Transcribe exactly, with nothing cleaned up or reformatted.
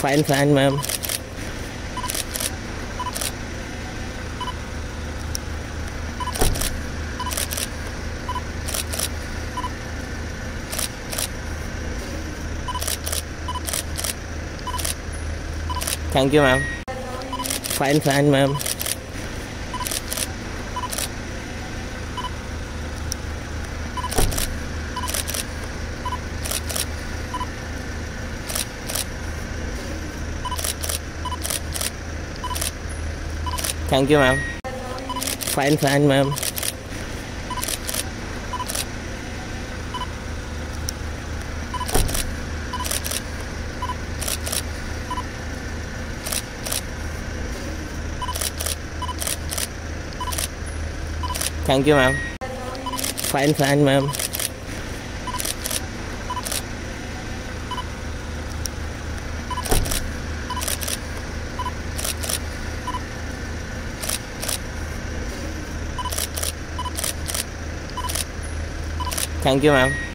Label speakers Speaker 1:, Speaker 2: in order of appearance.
Speaker 1: Fine, fine, ma'am. Thank you, ma'am. Fine, fine, ma'am. Thank you, ma'am. Fine, fine, ma'am. Thank you, ma'am. Fine, fine, ma'am. Thank you, ma'am.